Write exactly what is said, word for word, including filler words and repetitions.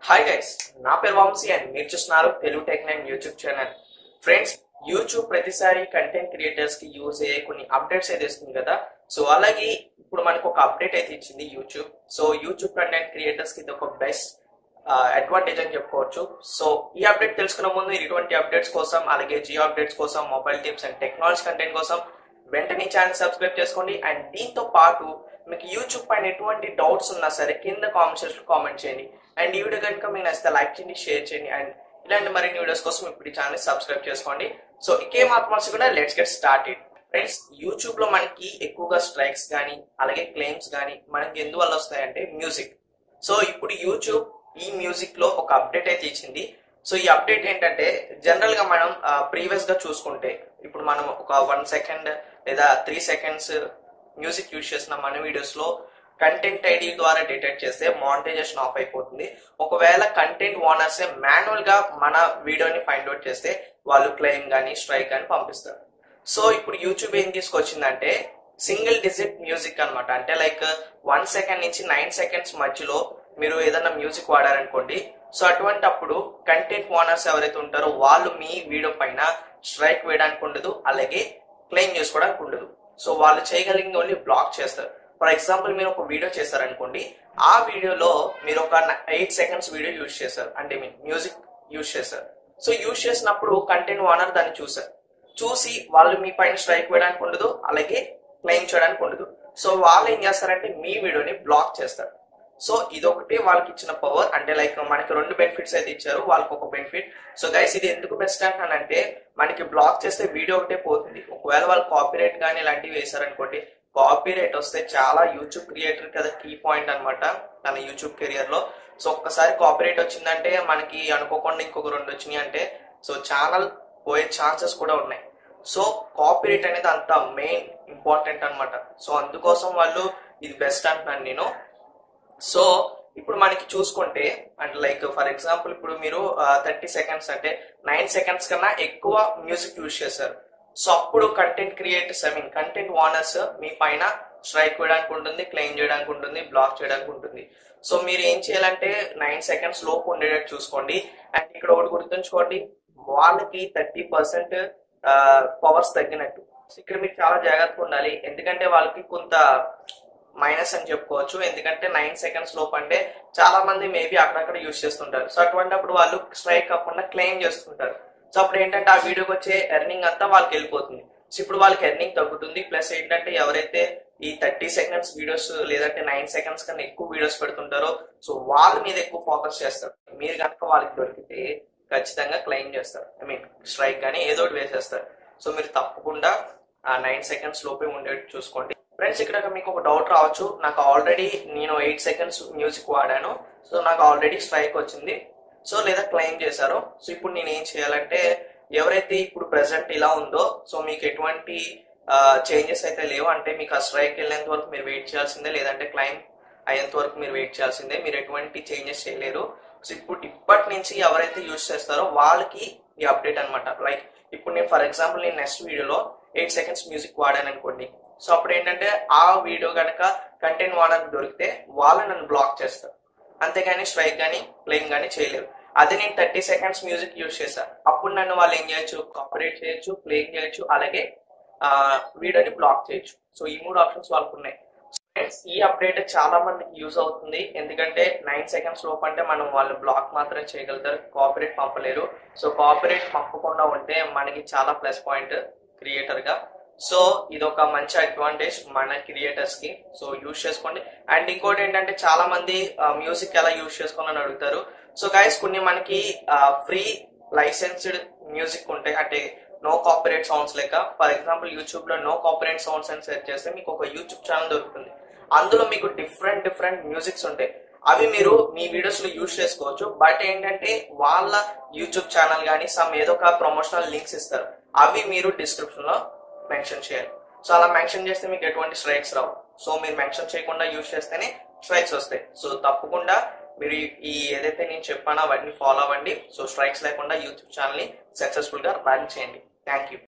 Hi guys, నా పేరు Vamsi and మీరు చూస్తున్నారు Telugu tech nine YouTube channel. Friends, YouTube ప్రతిసారి కంటెంట్ క్రియేటర్స్ కి యూజ్ అయ్యే కొన్ని అప్డేట్స్ అయితే ఇస్తుంది కదా. సో అలాగే ఇప్పుడు మనకు ఒక అప్డేట్ అయితే ఇచ్చింది YouTube. So YouTube content creators కి ఇది ఒక బెస్ట్ అడ్వాంటేజ్ అని చెప్పుకోవచ్చు. సో ఈ అప్డేట్ తెలుసుకునే ముందు ఇటువంటి అప్డేట్స్ కోసం, అలాగే జియో అప్డేట్స్ కోసం, mobile tips and technology content కోసం వెంటనే ఛానల్ సబ్స్క్రైబ్ చేసుకోండి. అండ్ దీంతో పాటు మీకు యూట్యూబ్ పైన ఎటువంటి డౌట్స్ ఉన్నా సరే కింద కామెంట్ సెక్షన్ లో కామెంట్ చేయండి. అండ్ ఈ వీడియో కనుక మీకు నచ్చితే లైక్ చేయండి, షేర్ చేయండి. అండ్ ఇలాంటి మరిన్ని వీడియోస్ కోసం ఇప్పుడు ఈ ఛానల్ సబ్స్క్రైబ్ చేసుకోండి. సో ఇకేం ఆత్మర్చి కూడా let's get started. Friends, YouTube లో మనకి ఎక్కువగా స్ట్రైక్స్ కానీ అలాగే క్లెయిమ్స్ కానీ మనకి ఎందువల్ల వస్తాయంటే మ్యూజిక్. సో ఇప్పుడు యూట్యూబ్ ఈ మ్యూజిక్ లో ఒక అప్డేట్ అయితే ఇచ్చింది. సో ఈ అప్డేట్ ఏంటంటే జనరల్ గా మనం ప్రీవియస్ గా చూసుకుంటే ఇప్పుడు మనం ఒక వన్ సెకండ్ లేదా త్రీ సెకండ్స్ మ్యూజిక్ యూజ్ చేసిన మన వీడియోస్ లో కంటెంట్ ఐడి ద్వారా డిటెక్ట్ చేస్తే మానిటైజేషన్ ఆఫ్ అయిపోతుంది. ఒకవేళ కంటెంట్ ఓనర్స్ మాన్యువల్ గా మన వీడియోని ఫైండ్ అవుట్ చేస్తే వాళ్ళు క్లెయిమ్ గానీ స్ట్రైక్ గానీ పంపిస్తారు. సో ఇప్పుడు యూట్యూబ్ ఏం తీసుకొచ్చిందంటే సింగిల్ డిజిట్ మ్యూజిక్ అనమాట. అంటే లైక్ వన్ సెకండ్ నుంచి నైన్ సెకండ్స్ మధ్యలో మీరు ఏదైనా మ్యూజిక్ వాడారనుకోండి. సో అటువంటి అప్పుడు కంటెంట్ ఓనర్స్ ఎవరైతే ఉంటారో వాళ్ళు మీ వీడియో పైన స్ట్రైక్ వేయడానికి ఉండదు, అలాగే క్లెయిమ్ చేసుకోవడానికి ఉండదు. సో వాళ్ళు చేయగలిగింది ఓన్లీ బ్లాక్ చేస్తారు. ఫర్ ఎగ్జాంపుల్, మీరు ఒక వీడియో చేశారనుకోండి, ఆ వీడియోలో మీరు ఒక ఎయిట్ సెకండ్స్ వీడియో యూజ్ చేశారు, అంటే మీ మ్యూజిక్ యూజ్ చేశారు. సో యూజ్ చేసినప్పుడు కంటెంట్ ఓనర్ దాన్ని చూసారు. చూసి వాళ్ళు మీ పైన స్ట్రైక్ వేయడానికి ఉండదు, అలాగే క్లెయిమ్ చేయడానికి ఉండదు. సో వాళ్ళు ఏం చేస్తారంటే మీ వీడియోని బ్లాక్ చేస్తారు. సో ఇదొకటి వాళ్ళకి ఇచ్చిన పవర్. అంటే లైక్ మనకి రెండు బెనిఫిట్స్ అయితే ఇచ్చారు, వాళ్ళకి ఒక బెనిఫిట్. సో గైస్, ఇది ఎందుకు బెస్ట్ అంటానంటే మనకి బ్లాక్ చేస్తే వీడియో ఒకటే పోతుంది. ఒకవేళ వాళ్ళు కాపీరైట్ కానీ ఇలాంటివి వేసారనుకోండి, కాపీరైట్ వస్తే చాలా యూట్యూబ్ క్రియేటర్ కదా కీ పాయింట్ అనమాట తన యూట్యూబ్ కెరియర్ లో. సో ఒక్కసారి కాపీరైట్ వచ్చిందంటే మనకి అనుకోకుండా ఇంకొక రెండు వచ్చినాయి అంటే సో ఛానల్ పోయే ఛాన్సెస్ కూడా ఉన్నాయి. సో కాపీరైట్ అనేది అంత మెయిన్ ఇంపార్టెంట్ అనమాట. సో అందుకోసం వాళ్ళు ఇది బెస్ట్ అంటున్నాను నేను. సో ఇప్పుడు మనకి చూసుకుంటే అంటే లైక్ ఫర్ ఎగ్జాంపుల్ ఇప్పుడు మీరు థర్టీ సెకండ్స్ అంటే నైన్ సెకండ్స్ కన్నా ఎక్కువ మ్యూజిక్ యూజ్ చేశారు. సో అప్పుడు content creators I mean content owners మీ పైన స్ట్రైక్ వేయడానికి ఉంటుంది, క్లెయిమ్ చేయడానికి ఉంటుంది, బ్లాక్ చేయడానికి ఉంటుంది. సో మీరు ఏం చేయాలంటే నైన్ సెకండ్స్ లోపు ఉండేటట్టు చూసుకోండి. అండ్ ఇక్కడ ఒకటి గుర్తుంచుకోండి, వాళ్ళకి థర్టీ పర్సెంట్ పవర్స్ తగ్గినట్టు. ఇక్కడ మీరు చాలా జాగ్రత్తగా ఉండాలి, ఎందుకంటే వాళ్ళకి కొంత మైనస్ అని చెప్పుకోవచ్చు. ఎందుకంటే నైన్ సెకండ్స్ లోపు అంటే చాలా మంది మేబీ అక్కడక్కడ యూజ్ చేస్తుంటారు. సో అటువంటిప్పుడు వాళ్ళు స్ట్రైక్ కాకుండా క్లెయిమ్ చేస్తుంటారు. సో అప్పుడు ఏంటంటే ఆ వీడియోకి వచ్చే ఎర్నింగ్ అంతా వాళ్ళకి వెళ్ళిపోతుంది. సో ఇప్పుడు వాళ్ళకి ఎర్నింగ్ తగ్గుతుంది. ప్లస్ ఏంటంటే ఎవరైతే ఈ థర్టీ సెకండ్స్ వీడియోస్ లేదంటే నైన్ సెకండ్స్ కన్నా ఎక్కువ వీడియోస్ పెడుతుంటారో సో వాళ్ళ మీద ఎక్కువ ఫోకస్ చేస్తారు. మీరు కనుక వాళ్ళకి దొరికితే ఖచ్చితంగా క్లెయిమ్ చేస్తారు, ఐ మీన్ స్ట్రైక్ కానీ ఏదో ఒకటి వేసేస్తారు. సో మీరు తప్పకుండా ఆ నైన్ సెకండ్స్ లోపే ఉండేట్టు చూసుకోండి. ఫ్రెండ్స్, ఇక్కడ మీకు ఒక డౌట్ రావచ్చు, నాకు ఆల్రెడీ నేను ఎయిట్ సెకండ్స్ మ్యూజిక్ వాడాను, సో నాకు ఆల్రెడీ స్ట్రైక్ వచ్చింది, సో లేదా క్లెయిమ్ చేశారు. సో ఇప్పుడు నేను ఏం చేయాలంటే ఎవరైతే ఇప్పుడు ప్రెసెంట్ ఇలా ఉందో సో మీకు ఎటువంటి చేంజెస్ అయితే లేవు, అంటే మీకు ఆ స్ట్రైక్ వెళ్ళేంత వరకు మీరు వెయిట్ చేయాల్సిందే, లేదంటే క్లెయిమ్ అయ్యేంత వరకు మీరు వెయిట్ చేయాల్సిందే, మీరు ఎటువంటి చేంజెస్ చేయలేరు. సో ఇప్పుడు ఇప్పటి నుంచి ఎవరైతే యూజ్ చేస్తారో వాళ్ళకి ఈ అప్డేట్ అనమాట. లైక్ ఇప్పుడు నేను ఫర్ ఎగ్జాంపుల్ నేను నెక్స్ట్ వీడియోలో ఎయిట్ సెకండ్స్ మ్యూజిక్ వాడాను అనుకోండి. సో అప్పుడు ఏంటంటే ఆ వీడియో కనుక కంటెంట్ ఓనర్ దొరికితే వాళ్ళు నన్ను బ్లాక్ చేస్తారు, అంతేగాని స్ట్రైక్ కానీ క్లెయిమ్ కానీ చేయలేరు. అదే నేను థర్టీ సెకండ్స్ మ్యూజిక్ యూజ్ చేశాను, అప్పుడు నన్ను వాళ్ళు ఏం చేయొచ్చు, కాపీరైట్ చేయొచ్చు, క్లెయిమ్ చేయొచ్చు, అలాగే ఆ వీడియోని బ్లాక్ చేయొచ్చు. సో ఈ మూడు ఆప్షన్స్ వాళ్ళకు ఉన్నాయి. ఈ అప్డేట్ చాలా మందికి యూజ్ అవుతుంది, ఎందుకంటే నైన్ సెకండ్స్ లోపు అంటే మనం వాళ్ళు బ్లాక్ మాత్రమే చేయగలుగుతారు, కాపీరైట్ పంపలేరు. సో కాపీరైట్ పంపకుండా ఉంటే మనకి చాలా ప్లస్ పాయింట్ క్రియేటర్ గా. సో ఇది ఒక మంచి అడ్వాంటేజ్ మన క్రియేటర్స్ కి. సో యూజ్ చేసుకోండి. అండ్ ఇంకోటి ఏంటంటే చాలా మంది మ్యూజిక్ ఎలా యూజ్ చేసుకోవాలని అడుగుతారు. సో గైస్, కొన్ని మనకి ఫ్రీ లైసెన్స్డ్ మ్యూజిక్ ఉంటాయి, అంటే నో కాపీరైట్ సౌండ్స్ లెక్క. ఫర్ ఎగ్జాంపుల్ యూట్యూబ్ లో నో కాపీరైట్ సౌండ్స్ అని సెర్చ్ చేస్తే మీకు ఒక యూట్యూబ్ ఛానల్ దొరుకుతుంది. అందులో మీకు డిఫరెంట్ డిఫరెంట్ మ్యూజిక్స్ ఉంటాయి, అవి మీరు మీ వీడియోస్ లో యూజ్ చేసుకోవచ్చు. బట్ ఏంటంటే వాళ్ళ యూట్యూబ్ ఛానల్ కానీ సమ్ ఏదో ఒక ప్రమోషనల్ లింక్స్ ఇస్తారు, అవి మీరు డిస్క్రిప్షన్ లో మెన్షన్ చేయాలి. సో అలా మెన్షన్ చేస్తే మీకు ఎటువంటి స్ట్రైక్స్ రావు. సో మీరు మెన్షన్ చేయకుండా యూజ్ చేస్తేనే స్ట్రైక్స్ వస్తాయి. సో తప్పకుండా మీరు ఈ ఏదైతే నేను చెప్పానో అవన్నీ ఫాలో అవ్వండి. సో స్ట్రైక్స్ లేకుండా యూట్యూబ్ ఛానల్ ని సక్సెస్ఫుల్ గా రన్ చేయండి. Thank you.